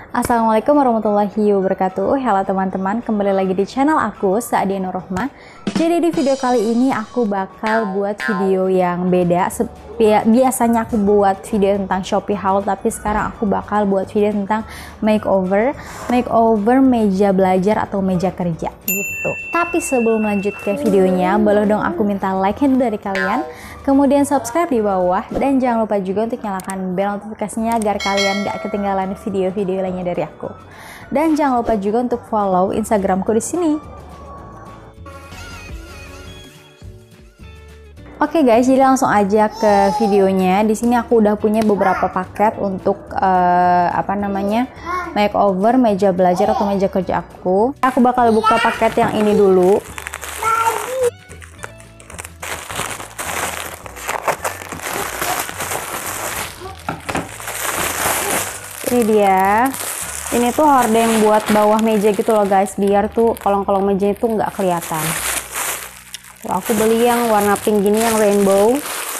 Assalamualaikum warahmatullahi wabarakatuh. Halo teman-teman, kembali lagi di channel aku, Saadia Nur Rohmah. Jadi di video kali ini aku bakal buat video yang beda. Biasanya aku buat video tentang Shopee haul, tapi sekarang aku bakal buat video tentang makeover meja belajar atau meja kerja gitu. Tapi sebelum lanjut ke videonya, boleh dong aku minta like-nya dulu dari kalian, kemudian subscribe di bawah, dan jangan lupa juga untuk nyalakan bel notifikasinya agar kalian gak ketinggalan video-video lainnya dari aku. Dan jangan lupa juga untuk follow Instagramku di sini. Oke guys, jadi langsung aja ke videonya. Di sini aku udah punya beberapa paket untuk makeover meja belajar atau meja kerja aku. Aku bakal buka paket yang ini dulu. Ini dia. Ini tuh hordeng buat bawah meja gitu loh guys, biar tuh kolong-kolong meja itu nggak kelihatan. Tuh, aku beli yang warna pink gini, yang rainbow.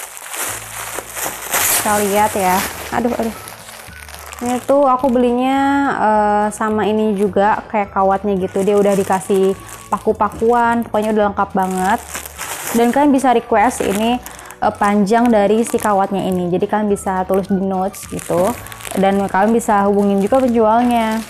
Kita lihat ya. Aduh. Ini tuh aku belinya sama ini juga, kayak kawatnya gitu. Dia udah dikasih paku-pakuan, pokoknya udah lengkap banget. Dan kalian bisa request ini panjang dari si kawatnya ini. Jadi kalian bisa tulis di notes gitu. Dan kalian bisa hubungin juga penjualnya.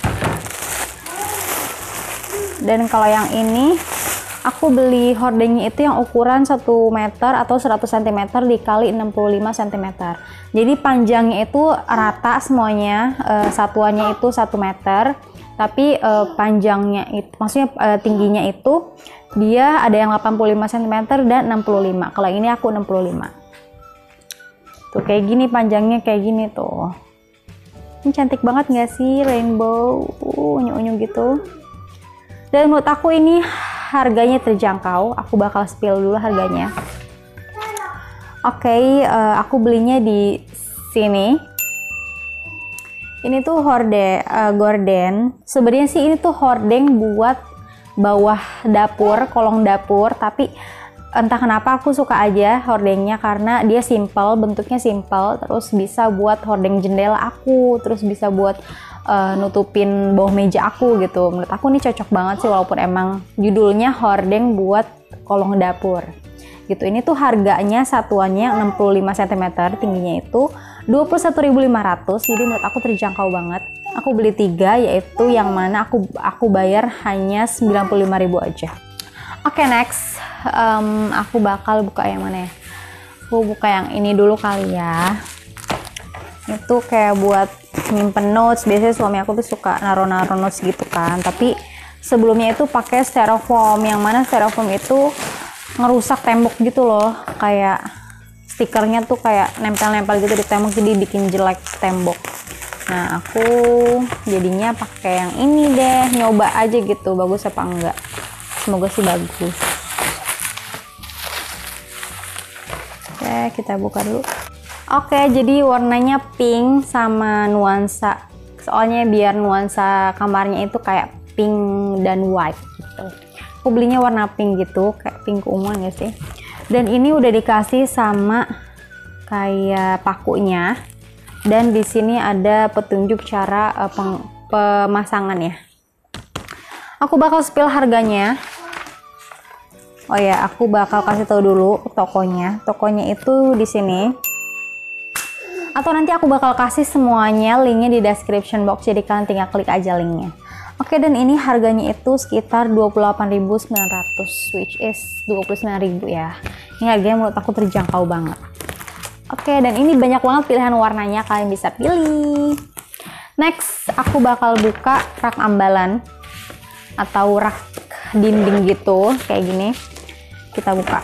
Dan kalau yang ini aku beli hordengnya itu yang ukuran 1 meter atau 100 cm dikali 65 cm. Jadi panjangnya itu rata semuanya, satuannya itu 1 meter, tapi panjangnya itu, maksudnya tingginya itu dia ada yang 85 cm dan 65. Kalau ini aku 65. Tuh kayak gini panjangnya, kayak gini tuh. Ini cantik banget nggak sih, rainbow, unyu-unyu gitu. Dan menurut aku ini harganya terjangkau. Aku bakal spill dulu harganya. Oke, aku belinya di sini. Ini tuh gorden. Sebenarnya sih ini tuh hordeng buat bawah dapur, kolong dapur, tapi entah kenapa aku suka aja hordengnya karena dia simple, bentuknya simple, terus bisa buat hordeng jendela aku, terus bisa buat nutupin bawah meja aku gitu. Menurut aku ini cocok banget sih, walaupun emang judulnya hordeng buat kolong dapur gitu. Ini tuh harganya satuannya 65 cm, tingginya itu 21.500. Jadi menurut aku terjangkau banget. Aku beli 3, yaitu yang mana aku bayar hanya 95.000 aja. Oke, next aku bakal buka yang mana ya? Aku buka yang ini dulu kali ya. Itu kayak buat nyimpen notes. Biasanya suami aku tuh suka naruh-naruh notes gitu kan. Tapi sebelumnya itu pakai styrofoam, yang mana styrofoam itu ngerusak tembok gitu loh. Kayak stikernya tuh kayak nempel-nempel gitu di tembok, jadi bikin jelek tembok. Nah, aku jadinya pakai yang ini deh, nyoba aja gitu, bagus apa enggak. Semoga sih bagus. Oke, kita buka dulu. Oke, jadi warnanya pink sama nuansa. Soalnya biar nuansa kamarnya itu kayak pink dan white gitu. Aku belinya warna pink gitu, kayak pink keunguan ya sih. Dan ini udah dikasih sama kayak pakunya. Dan di sini ada petunjuk cara pemasangannya. Aku bakal spill harganya. Oh ya, aku bakal kasih tahu dulu tokonya. Tokonya itu di sini. Atau nanti aku bakal kasih semuanya linknya di description box, jadi kalian tinggal klik aja linknya. Oke, dan ini harganya itu sekitar 28.900, which is 29.000 ya. Ini harganya menurut aku terjangkau banget. Oke, dan ini banyak banget pilihan warnanya, kalian bisa pilih. Next, aku bakal buka rak ambalan atau rak dinding gitu, kayak gini. Kita buka.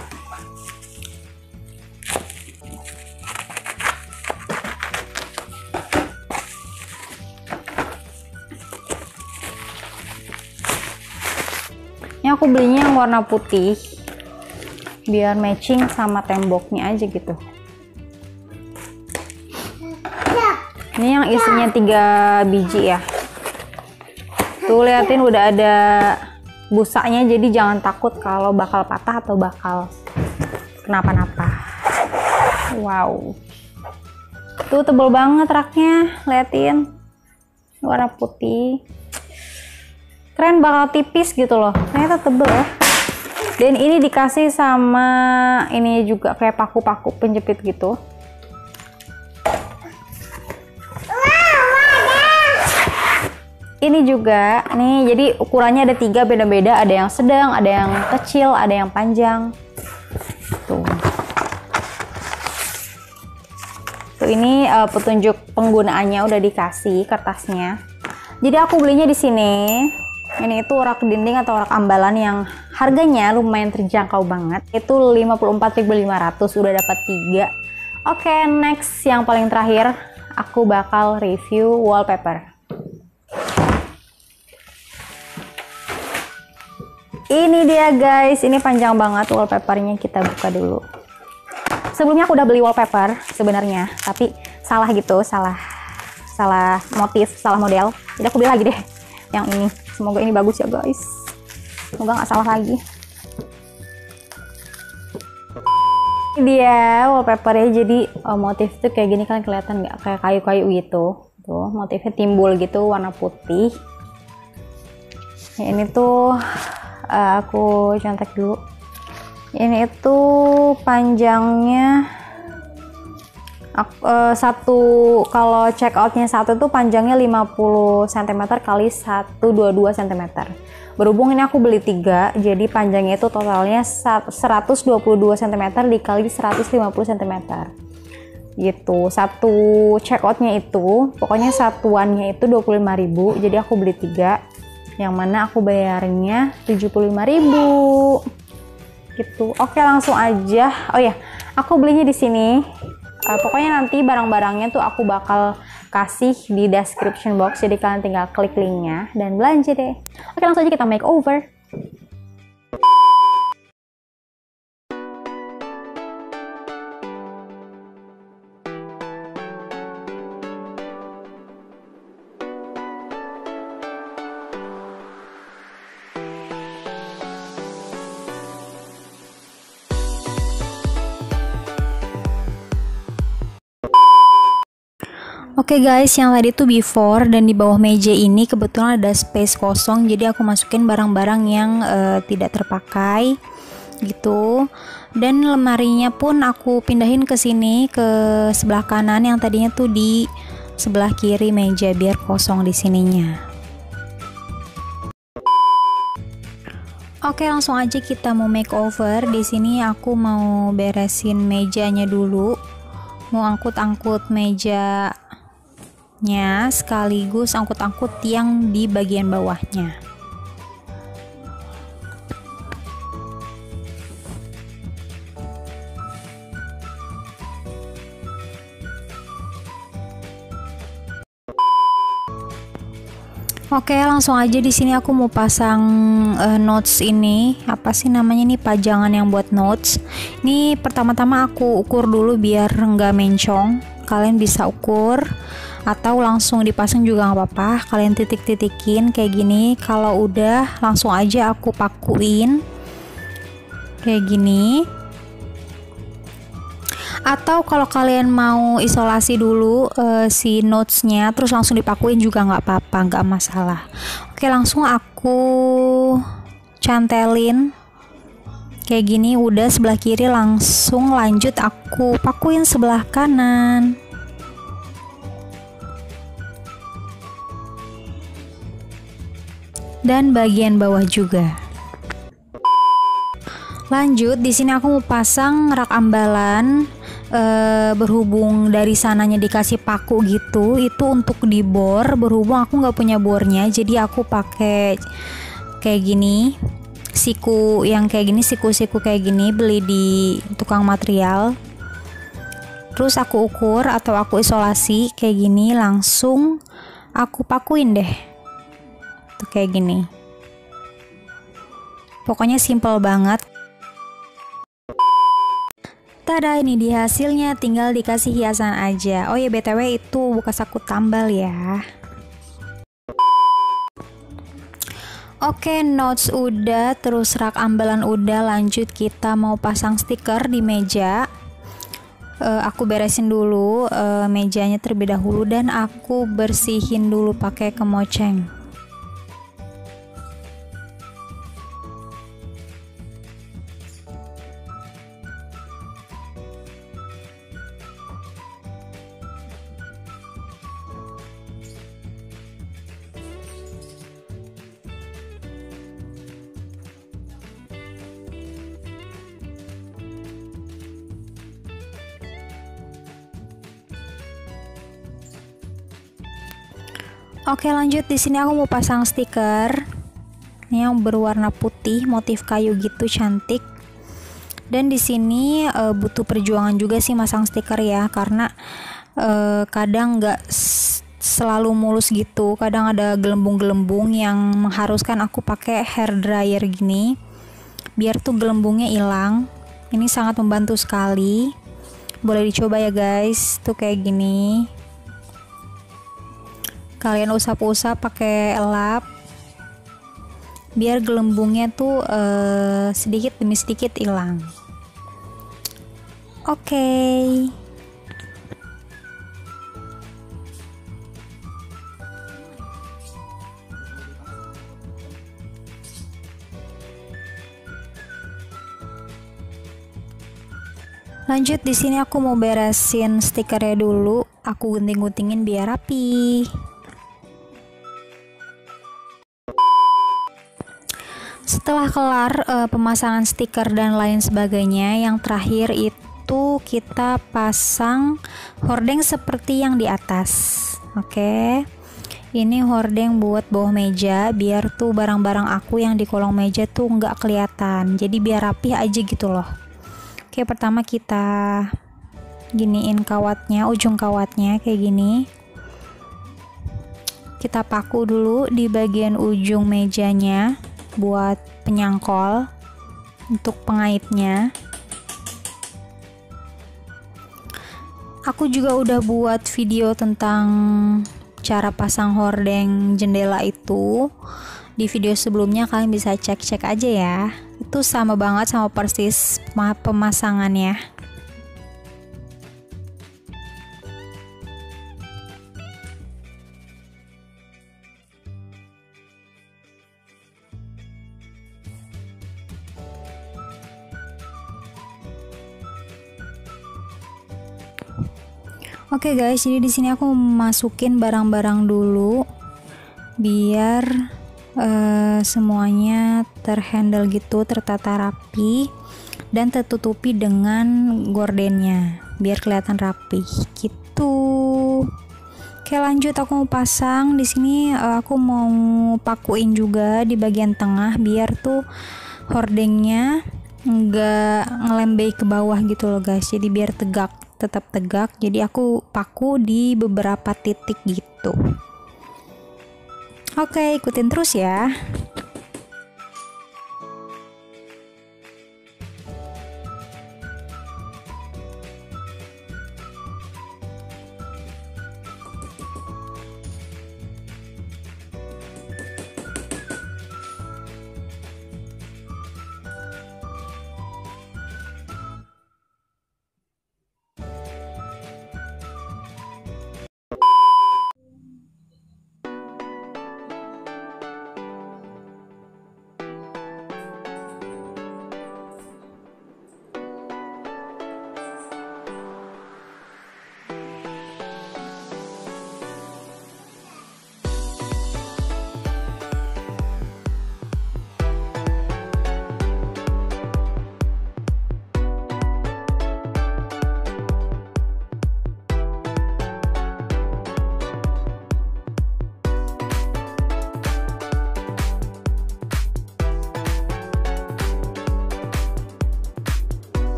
Ini aku belinya yang warna putih, biar matching sama temboknya aja gitu. Ini yang isinya 3 biji ya. Tuh liatin udah ada busanya, jadi jangan takut kalau bakal patah atau bakal kenapa-napa. Wow. Tuh tebel banget raknya, liatin. warna putih. Keren, bakal tipis gitu loh. Ternyata tebel ya. Dan ini dikasih sama ini juga kayak paku-paku penjepit gitu. Ini juga nih, jadi ukurannya ada 3 beda-beda, ada yang sedang, ada yang kecil, ada yang panjang. Tuh. Tuh ini petunjuk penggunaannya udah dikasih kertasnya. Jadi aku belinya di sini. Ini itu rak dinding atau rak ambalan yang harganya lumayan terjangkau banget. Itu 54.500, udah dapat 3. Oke, next yang paling terakhir aku bakal review wallpaper. Ini dia guys, ini panjang banget wallpapernya, kita buka dulu. Sebelumnya aku udah beli wallpaper sebenarnya, tapi salah gitu, salah motif, salah model. Jadi aku beli lagi deh yang ini. Semoga ini bagus ya guys. Semoga nggak salah lagi. Ini dia wallpapernya, jadi motif tuh kayak gini kan, kelihatan nggak, kayak kayu-kayu gitu. Tuh motifnya timbul gitu, warna putih. Ya, ini tuh aku contek dulu. Ini itu panjangnya kalau check outnya satu tuh panjangnya 50 cm kali 122 cm. Berhubung ini aku beli 3, jadi panjangnya itu totalnya 122 cm dikali 150 cm gitu. Satu check outnya itu pokoknya satuannya itu 25.000, jadi aku beli 3, yang mana aku bayarnya 75.000 gitu. Oke, langsung aja. Oh ya, aku belinya di sini. Pokoknya nanti barang-barangnya tuh aku bakal kasih di description box, jadi kalian tinggal klik linknya dan belanja deh. Oke, langsung aja kita make over. Oke guys, yang tadi tuh before, dan di bawah meja ini kebetulan ada space kosong, jadi aku masukin barang-barang yang tidak terpakai gitu. Dan lemarinya pun aku pindahin ke sini, ke sebelah kanan, yang tadinya tuh di sebelah kiri meja, biar kosong di sininya. Oke, langsung aja kita mau makeover. Di sini aku mau beresin mejanya dulu, mau angkut-angkut meja sekaligus angkut-angkut yang di bagian bawahnya. Oke, langsung aja di sini aku mau pasang notes ini. Apa sih namanya nih, pajangan yang buat notes. Ini pertama-tama aku ukur dulu biar nggak mencong. Kalian bisa ukur atau langsung dipasang juga nggak apa-apa. Kalian titik-titikin kayak gini. Kalau udah, langsung aja aku pakuin kayak gini. Atau kalau kalian mau isolasi dulu si notesnya, terus langsung dipakuin juga nggak apa-apa, nggak masalah. Oke, langsung aku cantelin kayak gini. Udah sebelah kiri, langsung lanjut aku pakuin sebelah kanan. Dan bagian bawah juga. Lanjut, di sini aku mau pasang rak ambalan. Berhubung dari sananya dikasih paku gitu, itu untuk di bor. Berhubung aku nggak punya bornya, jadi aku pakai kayak gini, siku yang kayak gini, siku-siku kayak gini, beli di tukang material. Terus aku ukur atau aku isolasi kayak gini, langsung aku pakuin deh. Tuh kayak gini. Pokoknya simple banget. Tada, ini dia hasilnya, tinggal dikasih hiasan aja. Oh ya, BTW itu bekas aku tambal ya. Oke, notes udah, terus rak ambalan udah, lanjut kita mau pasang stiker di meja. aku beresin dulu mejanya terlebih dahulu dan aku bersihin dulu pakai kemoceng. Oke, lanjut. Di sini aku mau pasang stiker ini yang berwarna putih, motif kayu gitu, cantik. Dan di sini butuh perjuangan juga sih masang stiker ya, karena kadang nggak selalu mulus gitu. Kadang ada gelembung-gelembung yang mengharuskan aku pakai hair dryer gini, biar tuh gelembungnya hilang. Ini sangat membantu sekali. Boleh dicoba ya guys, tuh kayak gini. Kalian usap-usap pakai lap biar gelembungnya tuh sedikit demi sedikit hilang. Oke. Lanjut, di sini aku mau beresin stikernya dulu. Aku gunting-guntingin biar rapi. Setelah kelar pemasangan stiker dan lain sebagainya, yang terakhir itu kita pasang hordeng seperti yang di atas. Oke, ini hordeng buat bawah meja biar tuh barang-barang aku yang di kolong meja tuh nggak kelihatan, jadi biar rapih aja gitu loh. Oke, pertama kita giniin kawatnya, ujung kawatnya kayak gini. Kita paku dulu di bagian ujung mejanya buat penyangkol untuk pengaitnya. Aku juga udah buat video tentang cara pasang hordeng jendela itu di video sebelumnya, kalian bisa cek-cek aja ya. Itu sama banget, sama persis pemasangannya. Oke guys, jadi di sini aku masukin barang-barang dulu biar semuanya terhandle gitu, tertata rapi dan tertutupi dengan gordennya biar kelihatan rapi gitu. Oke, lanjut, aku mau pasang di sini. Aku mau pakuin juga di bagian tengah biar tuh hordengnya nggak ngelembei ke bawah gitu loh guys, jadi biar tegak, tetap tegak. Jadi aku paku di beberapa titik gitu. Oke, ikutin terus ya.